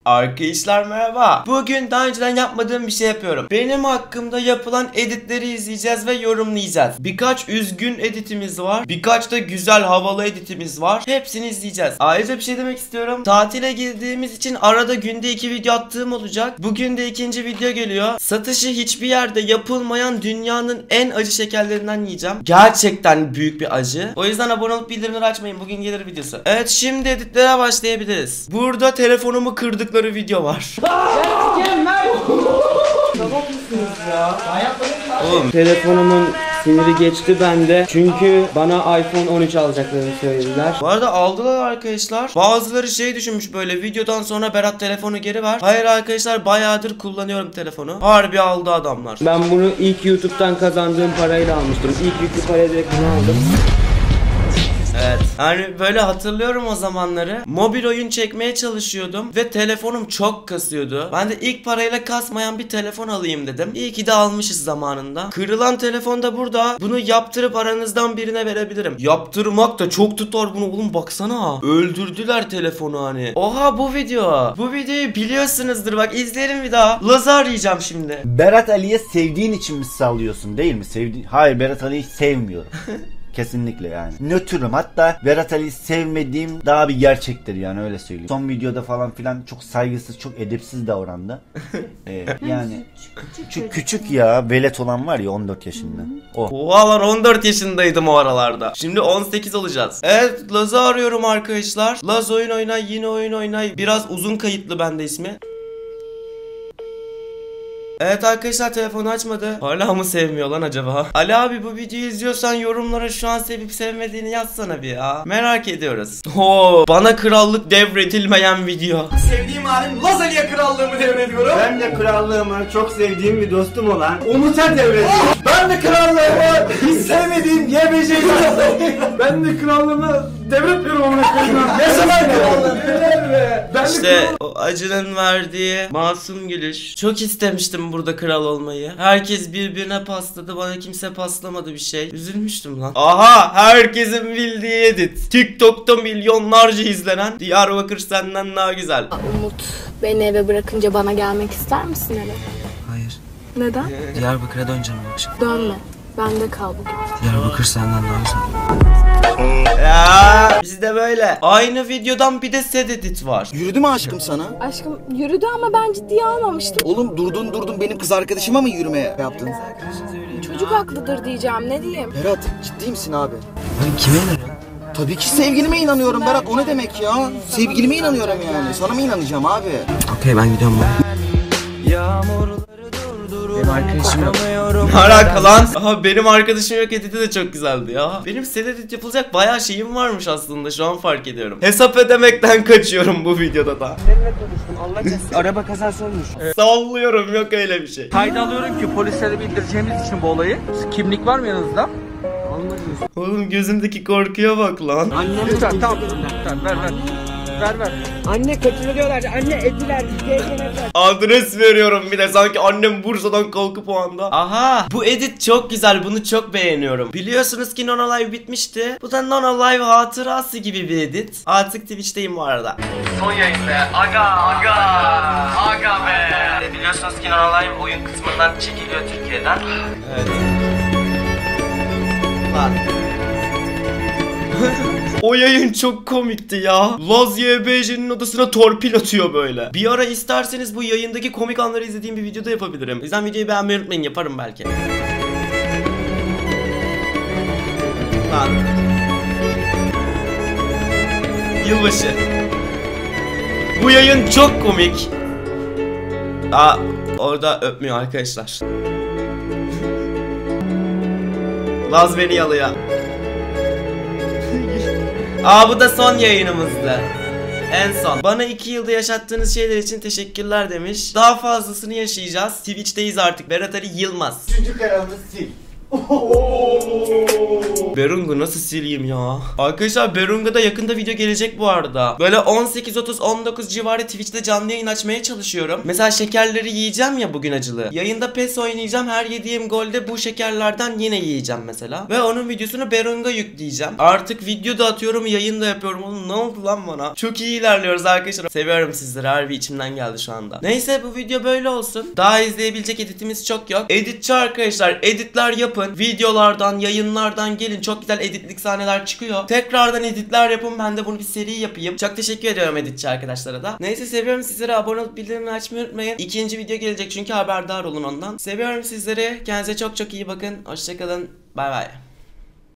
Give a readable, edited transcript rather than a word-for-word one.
Arkadaşlar merhaba. Bugün daha önceden yapmadığım bir şey yapıyorum. Benim hakkımda yapılan editleri izleyeceğiz ve yorumlayacağız. Birkaç üzgün editimiz var. Birkaç da güzel havalı editimiz var. Hepsini izleyeceğiz. Ayrıca bir şey demek istiyorum. Tatile girdiğimiz için arada günde 2 video attığım olacak. Bugün de ikinci video geliyor. Satışı hiçbir yerde yapılmayan dünyanın en acı şekerlerinden yiyeceğim. Gerçekten büyük bir acı. O yüzden abone olup bildirimleri açmayın. Bugün gelir videosu. Evet, şimdi editlere başlayabiliriz. Burada telefonumu kırdıkları video var. Oğlum, telefonumun siniri geçti bende. Çünkü bana iPhone 13 alacaklarını söylediler. Bu arada aldılar arkadaşlar. Bazıları şey düşünmüş, böyle videodan sonra Berat telefonu geri ver. Hayır arkadaşlar, bayağıdır kullanıyorum telefonu. Harbi aldı adamlar. Ben bunu ilk YouTube'dan kazandığım parayla almıştım. İlk yüklü parayla direkt bunu aldım. Evet. Yani böyle hatırlıyorum o zamanları. Mobil oyun çekmeye çalışıyordum ve telefonum çok kasıyordu. Ben de ilk parayla kasmayan bir telefon alayım dedim. İyi ki de almışız zamanında. Kırılan telefon da burada. Bunu yaptırıp aranızdan birine verebilirim. Yaptırmak da çok tutar bunu oğlum, baksana. Öldürdüler telefonu hani. Oha, bu video. Bu videoyu biliyorsunuzdur, bak izleyelim bir daha. Laz'ı arayacağım şimdi. Berat Ali'ye sevdiğin için mi sallıyorsun, değil mi? Hayır, Berat Ali'yi sevmiyorum. Kesinlikle yani. Nötrüm. Hatta Berat Ali'yi sevmediğim daha bir gerçektir yani, öyle söyleyeyim. Son videoda falan filan çok saygısız, çok edepsiz davrandı. Yani küçük ya, velet olan var ya, 14 yaşında. O. Oha lan, 14 yaşındaydım o aralarda. Şimdi 18 olacağız. Evet, Laz'ı arıyorum arkadaşlar. Laz oyun oynay, yine oyun oynay. Biraz uzun kayıtlı bende ismi. Evet arkadaşlar, telefonu açmadı. Hala mı sevmiyor lan acaba? Ali abi, bu videoyu izliyorsan yorumlara şu an sevip sevmediğini yazsana bir ya. Merak ediyoruz. Oo, bana krallık devredilmeyen video. Sevdiğim halim Laz Ali'ye krallığımı devrediyorum. Ben de krallığımı çok sevdiğim bir dostum olan Umut'a devrediyorum. Ben de krallığımı hiç sevmediğim YBC'yi Ben de krallığımı devretmiyorum ona. Yaşaman krallığım. İşte o acının verdiği masum gülüş. Çok istemiştim burada kral olmayı. Herkes birbirine pasladı, bana kimse paslamadı bir şey. Üzülmüştüm lan. Aha, herkesin bildiği edit. TikTok'ta milyonlarca izlenen Diyarbakır senden daha güzel. Umut, beni eve bırakınca bana gelmek ister misin eve? Hayır. Neden? Diyarbakır'a döneceğim bu akşam. Dönme. Bende kal bugün. Diyarbakır senden daha güzel. Ya bizde böyle. Aynı videodan bir de set edit var. Yürüdü mü aşkım sana? Aşkım yürüdü ama ben ciddiye almamıştım. Oğlum durdun benim kız arkadaşıma mı yürümeye yaptın? Çocuk haklıdır diyeceğim, ne diyeyim? Berat, ciddi misin abi? Ben kime inanıyorum? Tabii ki sevgilime inanıyorum Berat, o ne demek ya? Sevgilime inanıyorum yani, sana mı inanacağım abi? Okey, ben gidiyorum ben. Benim arkadaşım yok. Ne alaka lan? Aha, benim arkadaşım yok editi de çok güzeldi ya. Benim set edit yapılacak bayağı şeyim varmış aslında, şu an fark ediyorum. Hesap ödemekten kaçıyorum bu videoda da. Seninle konuştum, Allah cezası. Araba kazası olmuş. Sallıyorum, yok öyle bir şey. Kayda alıyorum ki polislere bildireceğimiz için bu olayı. Kimlik var mı yanınızda? Oğlum, gözümdeki korkuya bak lan. Annem Lütfen tamam. Lütfen ver. Anne kaçırılıyorlar. Anne ettiler. Adres veriyorum bir de, sanki annem Bursa'dan kalkıp o anda. Aha, bu edit çok güzel, bunu çok beğeniyorum. Biliyorsunuz ki Nono Live bitmişti. Bu da Nono Live hatırası gibi bir edit. Artık Twitch'teyim bu arada. Son yayın be. Aga be. Biliyorsunuz ki Nono Live oyun kısmından çekiliyor Türkiye'den. Evet. Lan. O yayın çok komikti ya. Laz YBC'nin odasına torpil atıyor böyle. Bir ara isterseniz bu yayındaki komik anları izlediğim bir videoda yapabilirim. O yüzden videoyu beğenmeyi unutmayın, yaparım belki. Lan. Yılbaşı. Bu yayın çok komik. Aa, orada öpmüyor arkadaşlar. Laz beni yalıyor. Aa, bu da son yayınımızdı. En son. Bana 2 yılda yaşattığınız şeyler için teşekkürler demiş. Daha fazlasını yaşayacağız. Twitch'teyiz artık. Berat Ali Yılmaz. 3. kanalını sil. Berungu nasıl sileyim ya? Arkadaşlar Berunga'da yakında video gelecek bu arada. Böyle 18-30-19 civarı Twitch'te canlı yayın açmaya çalışıyorum. Mesela şekerleri yiyeceğim ya bugün acılı. Yayında PES oynayacağım. Her yediğim golde bu şekerlerden yine yiyeceğim mesela. Ve onun videosunu Berunga yükleyeceğim. Artık video da atıyorum, yayın da yapıyorum. Oğlum ne oldu lan bana? Çok iyi ilerliyoruz arkadaşlar. Seviyorum sizleri. Harbi içimden geldi şu anda. Neyse bu video böyle olsun. Daha izleyebilecek editimiz çok yok. Editçi arkadaşlar, editler yapın. Videolardan, yayınlardan gelin. Çok güzel editlik sahneler çıkıyor. Tekrardan editler yapın. Ben de bunu bir seri yapayım. Çok teşekkür ediyorum editçi arkadaşlara da. Neyse seviyorum sizleri. Abone olup bildirimleri açmayı unutmayın. İkinci video gelecek çünkü haberdar olun ondan. Seviyorum sizleri. Kendinize çok çok iyi bakın. Hoşçakalın. Bay bay.